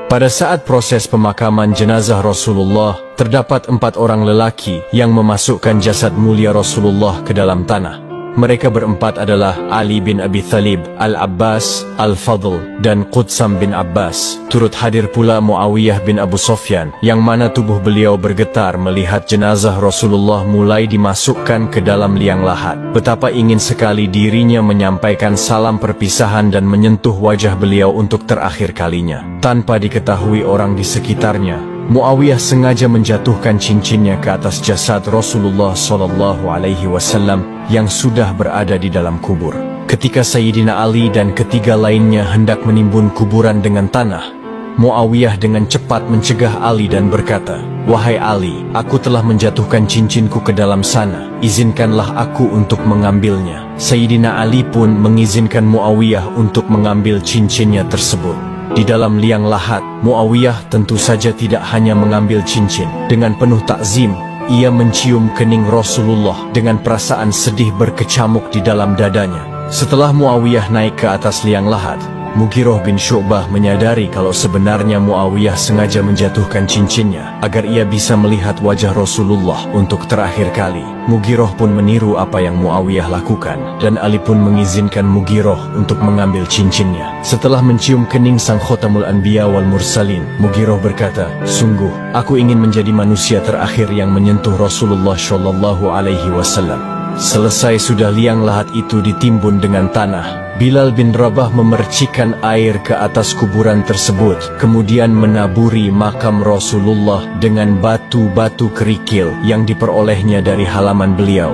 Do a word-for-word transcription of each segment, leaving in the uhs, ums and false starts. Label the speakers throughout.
Speaker 1: Pada saat proses pemakaman jenazah Rasulullah, terdapat empat orang lelaki yang memasukkan jasad mulia Rasulullah ke dalam tanah. Mereka berempat adalah Ali bin Abi Thalib, Al-Abbas, Al-Fadl, dan Qudsam bin Abbas. Turut hadir pula Muawiyah bin Abu Sufyan, yang mana tubuh beliau bergetar melihat jenazah Rasulullah mulai dimasukkan ke dalam liang lahat. Betapa ingin sekali dirinya menyampaikan salam perpisahan dan menyentuh wajah beliau untuk terakhir kalinya. Tanpa diketahui orang di sekitarnya, Muawiyah sengaja menjatuhkan cincinnya ke atas jasad Rasulullah Shallallahu Alaihi Wasallam yang sudah berada di dalam kubur. Ketika Sayyidina Ali dan ketiga lainnya hendak menimbun kuburan dengan tanah, Muawiyah dengan cepat mencegah Ali dan berkata, "Wahai Ali, aku telah menjatuhkan cincinku ke dalam sana, izinkanlah aku untuk mengambilnya." Sayyidina Ali pun mengizinkan Muawiyah untuk mengambil cincinnya tersebut. Di dalam liang lahat, Muawiyah tentu saja tidak hanya mengambil cincin. Dengan penuh takzim, ia mencium kening Rasulullah dengan perasaan sedih berkecamuk di dalam dadanya. Setelah Muawiyah naik ke atas liang lahat, Mughirah bin Syu'bah menyadari kalau sebenarnya Muawiyah sengaja menjatuhkan cincinnya agar ia bisa melihat wajah Rasulullah untuk terakhir kali. Mughirah pun meniru apa yang Muawiyah lakukan, dan Ali pun mengizinkan Mughirah untuk mengambil cincinnya. Setelah mencium kening sang Khotamul Anbiya wal Mursalin, Mughirah berkata, "Sungguh, aku ingin menjadi manusia terakhir yang menyentuh Rasulullah Shallallahu Alaihi Wasallam." Selesai sudah liang lahat itu ditimbun dengan tanah, Bilal bin Rabah memercikan air ke atas kuburan tersebut, kemudian menaburi makam Rasulullah dengan batu-batu kerikil yang diperolehnya dari halaman beliau.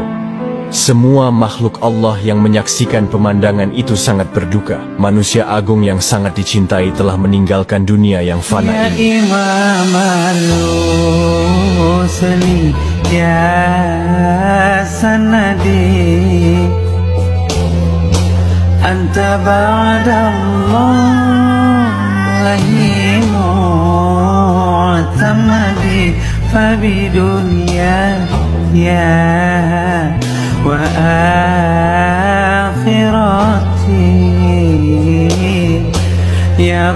Speaker 1: Semua makhluk Allah yang menyaksikan pemandangan itu sangat berduka. Manusia agung yang sangat dicintai telah meninggalkan dunia yang fana
Speaker 2: ya
Speaker 1: ini.
Speaker 2: Imam al-Husni, ya sanadi, anta ba'dallahi mu'tamadi, fabidunya ya wa akhirati, ya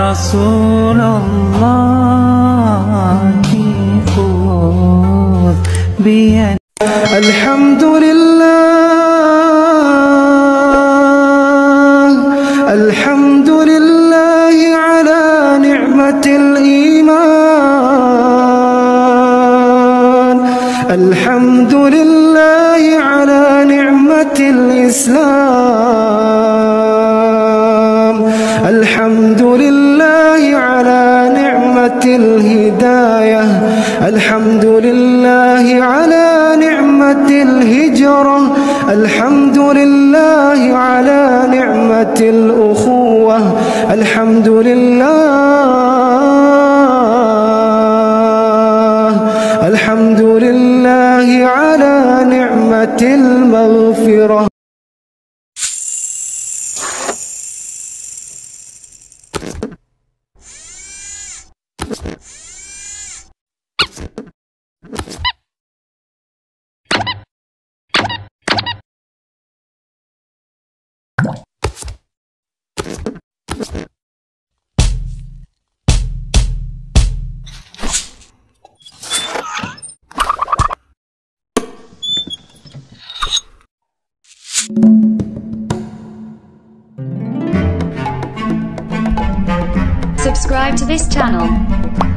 Speaker 2: Rasulullah khudh biyadi. Alhamdulillah, alhamdulillah ala ni'matil iman, alhamdulillah ala ni'matil islam, alhamdulillah ala ni'matil hidayah, alhamdulillah ala ni'matil hijrah, alhamdulillah ala ni'matil ukhuwah, alhamdulillah, alhamdulillah ala ni'matil maghfirah.
Speaker 3: Subscribe to this channel.